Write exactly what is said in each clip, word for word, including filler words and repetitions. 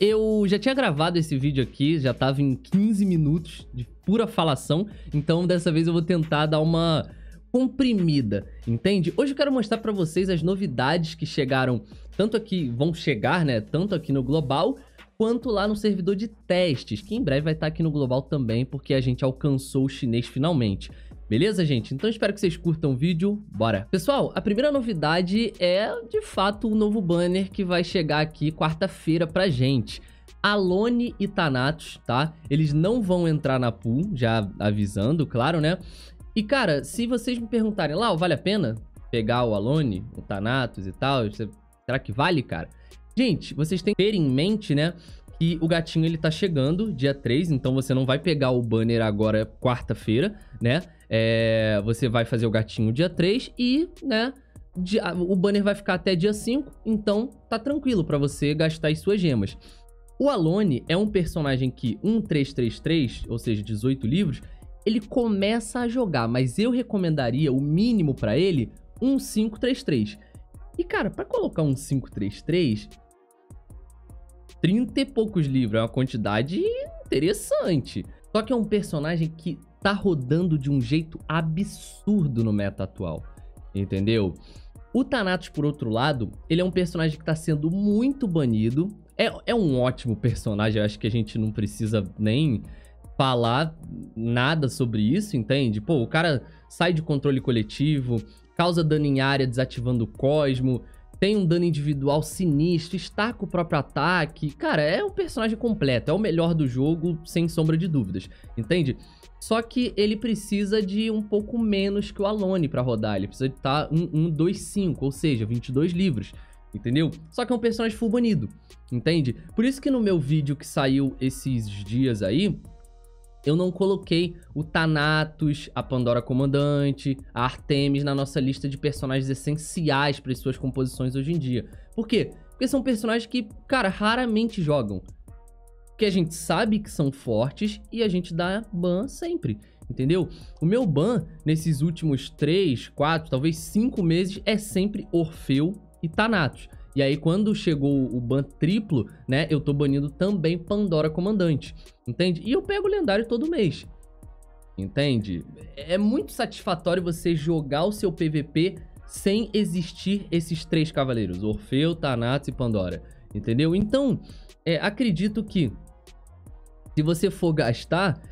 eu já tinha gravado esse vídeo aqui, já tava em quinze minutos de pura falação, então dessa vez eu vou tentar dar uma comprimida, entende? Hoje eu quero mostrar pra vocês as novidades que chegaram, tanto aqui, vão chegar, né, tanto aqui no Global, quanto lá no servidor de testes, que em breve vai estar aqui no Global também, porque a gente alcançou o chinês finalmente. Beleza, gente? Então espero que vocês curtam o vídeo, bora! Pessoal, a primeira novidade é, de fato, o novo banner que vai chegar aqui quarta-feira pra gente. Alone e Thanatos, tá? Eles não vão entrar na pool, já avisando, claro, né? E, cara, se vocês me perguntarem, lá, vale a pena pegar o Alone, o Thanatos e tal? Será que vale, cara? Gente, vocês têm que ter em mente, né, que o gatinho, ele tá chegando dia três, então você não vai pegar o banner agora quarta-feira, né? É, você vai fazer o gatinho dia três e, né, dia, o banner vai ficar até dia cinco, então tá tranquilo pra você gastar as suas gemas. O Alone é um personagem que um três três três, ou seja, dezoito livros, ele começa a jogar, mas eu recomendaria o mínimo pra ele um cinco três três. E, cara, pra colocar um cinco três três, trinta e poucos livros, é uma quantidade interessante. Só que é um personagem que tá rodando de um jeito absurdo no meta atual, entendeu? O Thanatos, por outro lado, ele é um personagem que tá sendo muito banido. É, é um ótimo personagem, eu acho que a gente não precisa nem falar nada sobre isso, entende? Pô, o cara sai de controle coletivo, causa dano em área desativando o Cosmo, tem um dano individual sinistro, estaca o próprio ataque. Cara, é um personagem completo, é o melhor do jogo, sem sombra de dúvidas, entende? Só que ele precisa de um pouco menos que o Alone pra rodar, ele precisa de estar um, um, dois, cinco, ou seja, vinte e dois livros, entendeu? Só que é um personagem full banido, entende? Por isso que no meu vídeo que saiu esses dias aí, eu não coloquei o Thanatos, a Pandora Comandante, a Artemis na nossa lista de personagens essenciais para as suas composições hoje em dia. Por quê? Porque são personagens que, cara, raramente jogam. Porque a gente sabe que são fortes e a gente dá ban sempre, entendeu? O meu ban nesses últimos três, quatro, talvez cinco meses é sempre Orfeu e Thanatos. E aí, quando chegou o ban triplo, né, eu tô banindo também Pandora Comandante, entende? E eu pego o lendário todo mês, entende? É muito satisfatório você jogar o seu P V P sem existir esses três cavaleiros, Orfeu, Thanatos e Pandora, entendeu? Então, é, acredito que se você for gastar,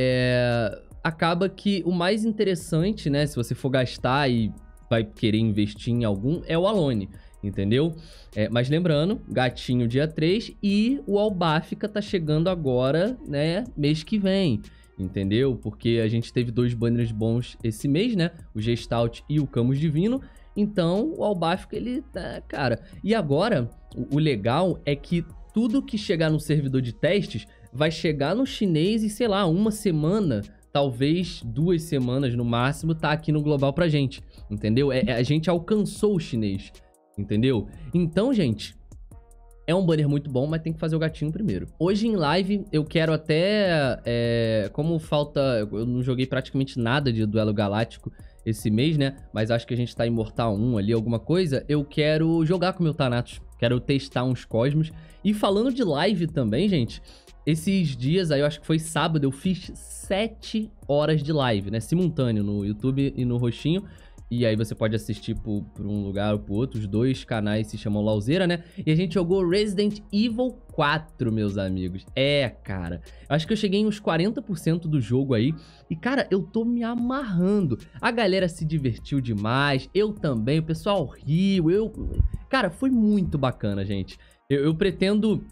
é, acaba que o mais interessante, né, se você for gastar e vai querer investir em algum, é o Alone, entendeu? É, mas lembrando, gatinho dia três e o Albáfica tá chegando agora, né, mês que vem, entendeu? Porque a gente teve dois banners bons esse mês, né, o Gestalt e o Camus Divino, então o Albáfica, ele tá, cara... E agora, o, o legal é que tudo que chegar no servidor de testes vai chegar no chinês e, sei lá, uma semana... talvez duas semanas no máximo, tá aqui no Global pra gente, entendeu? É, a gente alcançou o chinês, entendeu? Então, gente, é um banner muito bom, mas tem que fazer o gatinho primeiro. Hoje em live, eu quero até... É, como falta... Eu não joguei praticamente nada de Duelo Galáctico esse mês, né? Mas acho que a gente tá em Mortal um ali, alguma coisa. Eu quero jogar com o meu Thanatos. Quero testar uns Cosmos. E falando de live também, gente... Esses dias aí, eu acho que foi sábado, eu fiz sete horas de live, né? Simultâneo no YouTube e no Roxinho. E aí você pode assistir por, por um lugar ou por outro. Os dois canais se chamam Lauzeira, né? E a gente jogou Resident Evil quatro, meus amigos. É, cara. Eu acho que eu cheguei em uns quarenta por cento do jogo aí. E, cara, eu tô me amarrando. A galera se divertiu demais. Eu também. O pessoal riu. Eu... Cara, foi muito bacana, gente. Eu, eu pretendo...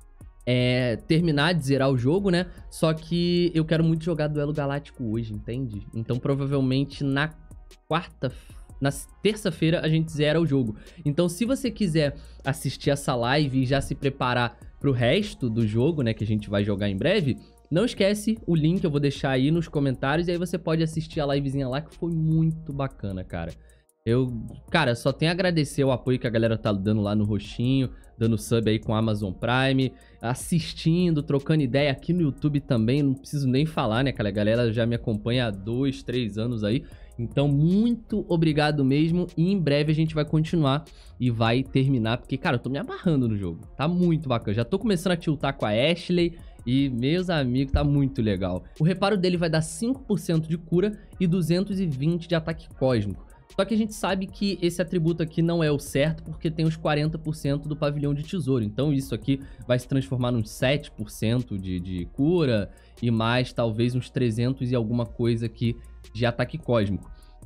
É, terminar de zerar o jogo, né? Só que eu quero muito jogar Duelo Galáctico hoje, entende? Então provavelmente na quarta, na terça-feira a gente zera o jogo. Então se você quiser assistir essa live e já se preparar pro resto do jogo, né? Que a gente vai jogar em breve, não esquece o link, eu vou deixar aí nos comentários. E aí você pode assistir a livezinha lá, que foi muito bacana, cara. Eu, cara, só tenho a agradecer o apoio que a galera tá dando lá no Roxinho, dando sub aí com a Amazon Prime, assistindo, trocando ideia aqui no YouTube também, não preciso nem falar, né, cara? A galera já me acompanha há dois, três anos aí. Então, muito obrigado mesmo. E em breve a gente vai continuar e vai terminar. Porque, cara, eu tô me amarrando no jogo. Tá muito bacana. Já tô começando a tiltar com a Ashley. E, meus amigos, tá muito legal. O reparo dele vai dar cinco por cento de cura e duzentos e vinte de ataque cósmico. Só que a gente sabe que esse atributo aqui não é o certo, porque tem os quarenta por cento do pavilhão de tesouro. Então isso aqui vai se transformar nos sete por cento de, de cura e mais talvez uns trezentos e alguma coisa aqui de ataque cósmico.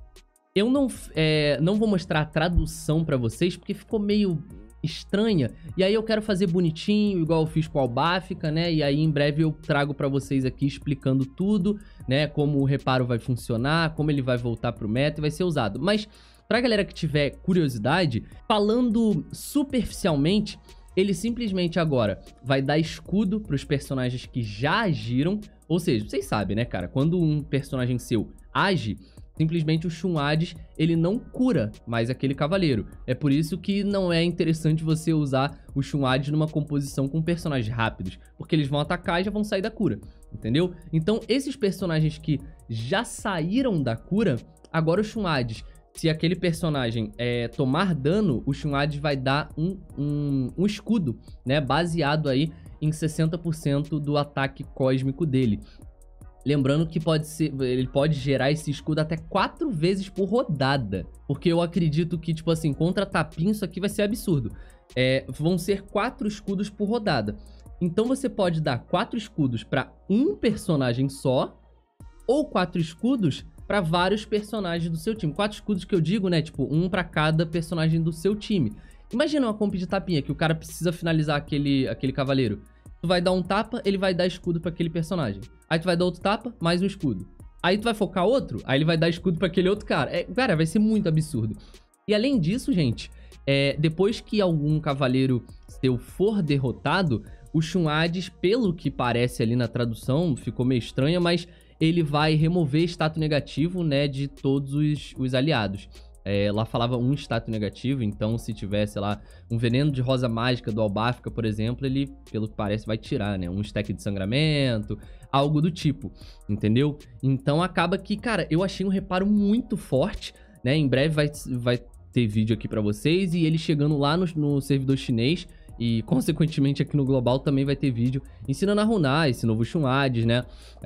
Eu não, é, não vou mostrar a tradução pra vocês, porque ficou meio estranha. E aí eu quero fazer bonitinho, igual eu fiz com a Albáfica, né? E aí em breve eu trago pra vocês aqui explicando tudo, né? Como o reparo vai funcionar, como ele vai voltar pro meta e vai ser usado. Mas pra galera que tiver curiosidade, falando superficialmente, ele simplesmente agora vai dar escudo pros personagens que já agiram. Ou seja, vocês sabem, né, cara? Quando um personagem seu age, simplesmente o Shun Hades, ele não cura mais aquele cavaleiro. É por isso que não é interessante você usar o Shun Hades numa composição com personagens rápidos, porque eles vão atacar e já vão sair da cura, entendeu? Então, esses personagens que já saíram da cura, agora o Shun Hades, se aquele personagem é, tomar dano, o Shun Hades vai dar um, um, um escudo, né, baseado aí em sessenta por cento do ataque cósmico dele. Lembrando que pode ser, ele pode gerar esse escudo até quatro vezes por rodada. Porque eu acredito que, tipo assim, contra tapinha isso aqui vai ser absurdo. É, vão ser quatro escudos por rodada. Então você pode dar quatro escudos para um personagem só, ou quatro escudos para vários personagens do seu time. Quatro escudos que eu digo, né? Tipo, um para cada personagem do seu time. Imagina uma comp de tapinha que o cara precisa finalizar aquele, aquele cavaleiro. Tu vai dar um tapa, ele vai dar escudo pra aquele personagem. Aí tu vai dar outro tapa, mais um escudo. Aí tu vai focar outro, aí ele vai dar escudo pra aquele outro cara. É, cara, vai ser muito absurdo. E além disso, gente, é, depois que algum cavaleiro seu for derrotado, o Shun Hades, pelo que parece ali na tradução, ficou meio estranha, mas ele vai remover status negativo, né, de todos os, os aliados. É, lá falava um status negativo, então se tivesse lá um veneno de rosa mágica do Albáfica, por exemplo, ele, pelo que parece, vai tirar, né? Um stack de sangramento, algo do tipo, entendeu? Então acaba que, cara, eu achei um reparo muito forte, né? Em breve vai, vai ter vídeo aqui pra vocês e ele chegando lá no, no servidor chinês e, consequentemente, aqui no Global também vai ter vídeo ensinando a runar esse novo Shun Hades, né?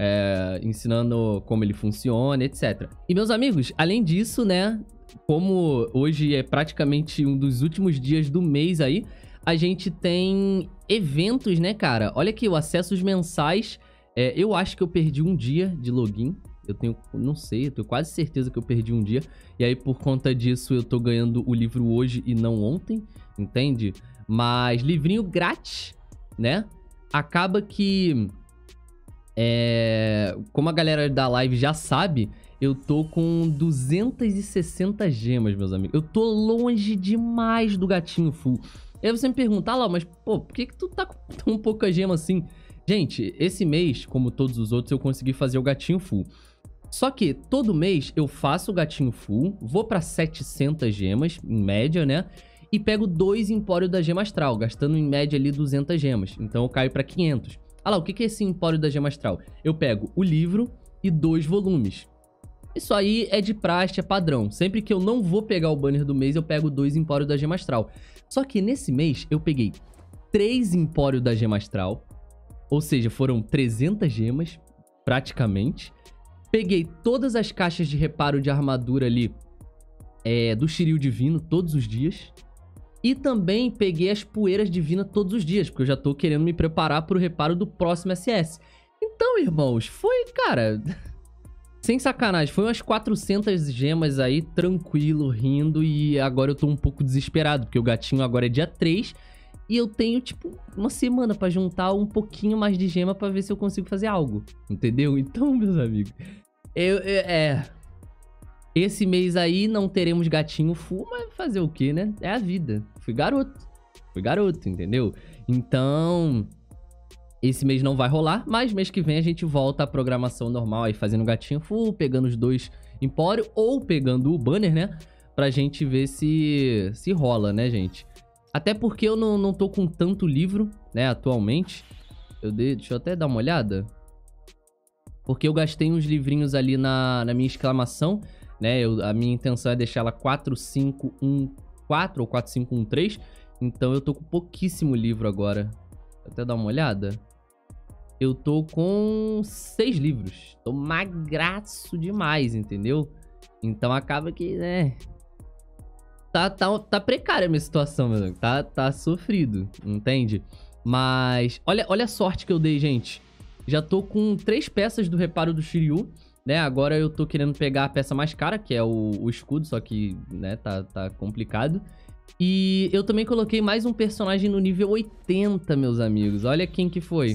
É, ensinando como ele funciona, etcétera. E, meus amigos, além disso, né? Como hoje é praticamente um dos últimos dias do mês aí, a gente tem eventos, né, cara? Olha aqui, o acessos mensais. É, eu acho que eu perdi um dia de login. Eu tenho, não sei, eu tenho quase certeza que eu perdi um dia. E aí, por conta disso, eu tô ganhando o livro hoje e não ontem, entende? Mas livrinho grátis, né? Acaba que... É, como a galera da live já sabe, eu tô com duzentas e sessenta gemas, meus amigos. Eu tô longe demais do gatinho full. E aí você me pergunta, ah, lá, mas pô, por que que tu tá com tão pouca gema assim? Gente, esse mês, como todos os outros, eu consegui fazer o gatinho full. Só que todo mês eu faço o gatinho full, vou pra setecentas gemas, em média, né? E pego dois empórios da gema astral, gastando em média ali duzentas gemas. Então eu caio pra quinhentos. Ah lá, o que que é esse empório da gema astral? Eu pego o livro e dois volumes. Isso aí é de praxe, é padrão. Sempre que eu não vou pegar o banner do mês, eu pego dois empórios da gema astral. Só que nesse mês eu peguei três empórios da gema astral. Ou seja, foram trezentas gemas, praticamente. Peguei todas as caixas de reparo de armadura ali é, do Shiryu Divino todos os dias. E também peguei as poeiras divinas todos os dias, porque eu já tô querendo me preparar pro reparo do próximo S S. Então, irmãos, foi, cara... Sem sacanagem, foi umas quatrocentas gemas aí, tranquilo, rindo, e agora eu tô um pouco desesperado, porque o gatinho agora é dia três, e eu tenho, tipo, uma semana pra juntar um pouquinho mais de gema pra ver se eu consigo fazer algo, entendeu? Então, meus amigos, eu, eu, é... Esse mês aí não teremos gatinho full, mas fazer o quê, né? É a vida. Fui garoto. Fui garoto, entendeu? Então... Esse mês não vai rolar, mas mês que vem a gente volta à programação normal aí, fazendo gatinho full, pegando os dois empório ou pegando o banner, né? Pra gente ver se, se rola, né, gente? Até porque eu não, não tô com tanto livro, né, atualmente. Eu de, deixa eu até dar uma olhada. Porque eu gastei uns livrinhos ali na, na minha exclamação. né? Eu, a minha intenção é deixar ela quatro cinco um quatro ou quatro cinco um três. Então eu tô com pouquíssimo livro agora. Vou até dar uma olhada. Eu tô com seis livros. Tô magraço demais, entendeu? Então acaba que, né... Tá, tá, tá precária a minha situação, meu amigo. Tá, tá sofrido, entende? Mas olha, olha a sorte que eu dei, gente. Já tô com três peças do reparo do Shiryu, né? Agora eu tô querendo pegar a peça mais cara, que é o, o escudo, só que, né, tá, tá complicado. E eu também coloquei mais um personagem no nível oitenta, meus amigos. Olha quem que foi.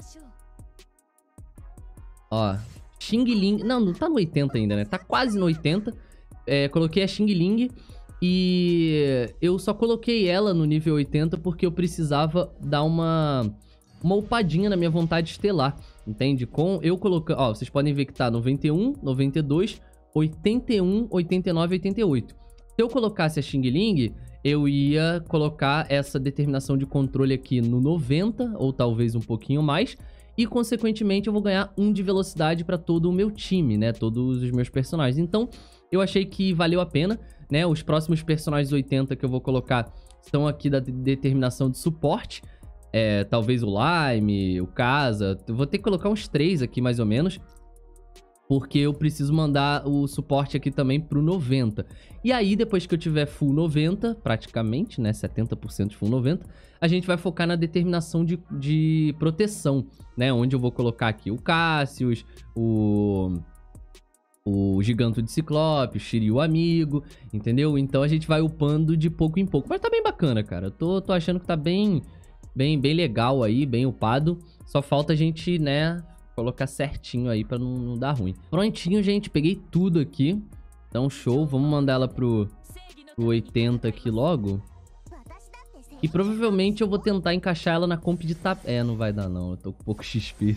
Ó, Xing Ling. Não, não tá no oitenta ainda, né? Tá quase no oitenta. É, coloquei a Xing Ling. E eu só coloquei ela no nível oitenta porque eu precisava dar uma, uma upadinha na minha vontade estelar, entende? Com eu colocando... Ó, vocês podem ver que tá noventa e um, noventa e dois, oitenta e um, oitenta e nove, oitenta e oito. Se eu colocasse a Xing Ling, eu ia colocar essa determinação de controle aqui no noventa, ou talvez um pouquinho mais, e consequentemente eu vou ganhar um de velocidade para todo o meu time, né? Todos os meus personagens. Então, eu achei que valeu a pena, né? Os próximos personagens oitenta que eu vou colocar estão aqui da determinação de suporte. É, talvez o Lime, o Casa. Eu vou ter que colocar uns três aqui, mais ou menos. Porque eu preciso mandar o suporte aqui também pro noventa. E aí, depois que eu tiver full noventa, praticamente, né? setenta por cento de full noventa, a gente vai focar na determinação de, de proteção, né? Onde eu vou colocar aqui o Cassius, o... o Giganto de Ciclope, o Shiryu amigo, entendeu? Então a gente vai upando de pouco em pouco. Mas tá bem bacana, cara. Eu tô, tô achando que tá bem, bem, bem legal aí, bem upado. Só falta a gente, né, colocar certinho aí pra não, não dar ruim. Prontinho, gente. Peguei tudo aqui. Então, show. Vamos mandar ela pro, pro oitenta aqui logo. E provavelmente eu vou tentar encaixar ela na comp de tap... É, não vai dar não. Eu tô com pouco X P.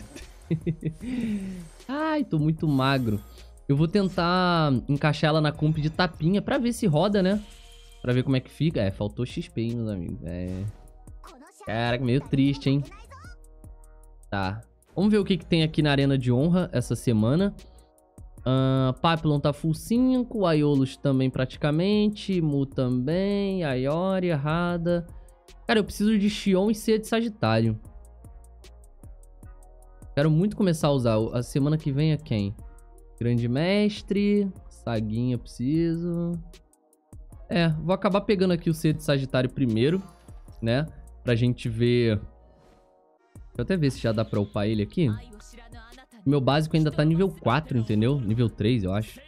Ai, tô muito magro. Eu vou tentar encaixar ela na comp de tapinha pra ver se roda, né? Pra ver como é que fica. É, faltou X P, hein, meus amigos. É... Caraca, meio triste, hein? Tá. Vamos ver o que, que tem aqui na Arena de Honra essa semana. Uh, Papillon tá full cinco. Aiolos também praticamente. Mu também. Ayori, Rada. Cara, eu preciso de Xion e Ceia de Sagitário. Quero muito começar a usar. A semana que vem é quem? Grande Mestre. Saguinha eu preciso. É, vou acabar pegando aqui o Ceia de Sagitário primeiro, né? Pra gente ver... Deixa eu até ver se já dá pra upar ele aqui. Meu básico ainda tá nível quatro, entendeu? Nível três, eu acho.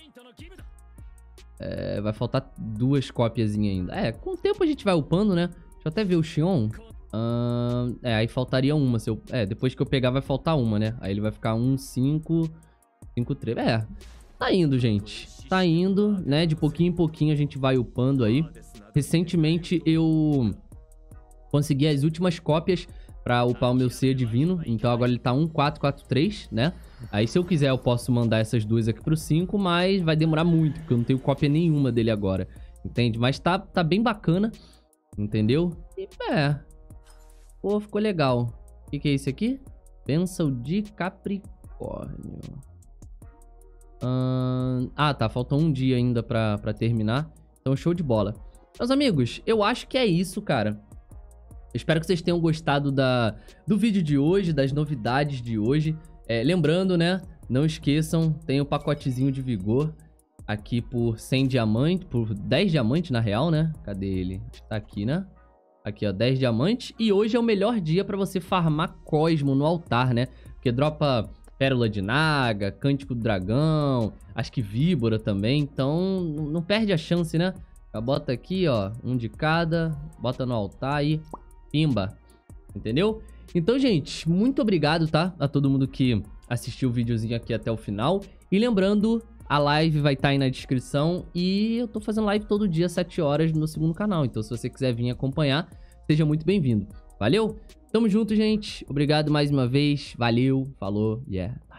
É, vai faltar duas cópiazinhas ainda. É, com o tempo a gente vai upando, né? Deixa eu até ver o Xion. Uh, é, aí faltaria uma. Se eu, é, depois que eu pegar vai faltar uma, né? Aí ele vai ficar um, cinco, cinco, três. É, tá indo, gente. Tá indo, né? De pouquinho em pouquinho a gente vai upando aí. Recentemente eu consegui as últimas cópias pra upar o meu Ceia Divino. Então agora ele tá um, quatro, quatro, três, né? Aí se eu quiser eu posso mandar essas duas aqui pro cinco, mas vai demorar muito, porque eu não tenho cópia nenhuma dele agora. Entende? Mas tá, tá bem bacana. Entendeu? E é. Pô, ficou legal. O que, que é isso aqui? Bênção de Capricórnio. Hum... Ah, tá. Falta um dia ainda pra, pra terminar. Então, show de bola. Meus amigos, eu acho que é isso, cara. Espero que vocês tenham gostado da, do vídeo de hoje, das novidades de hoje. É, lembrando, né? Não esqueçam, tem o pacotezinho de vigor aqui por cem diamantes, por dez diamantes na real, né? Cadê ele? Tá aqui, né? Aqui, ó, dez diamantes. E hoje é o melhor dia pra você farmar Cosmo no altar, né? Porque dropa Pérola de Naga, Cântico do Dragão, acho que Víbora também. Então, não perde a chance, né? Já bota aqui, ó, um de cada, bota no altar e pimba. Entendeu? Então, gente, muito obrigado, tá? A todo mundo que assistiu o videozinho aqui até o final. E lembrando, a live vai estar aí na descrição. E eu tô fazendo live todo dia, às sete horas, no segundo canal. Então, se você quiser vir acompanhar, seja muito bem-vindo. Valeu? Tamo junto, gente. Obrigado mais uma vez. Valeu. Falou. Yeah.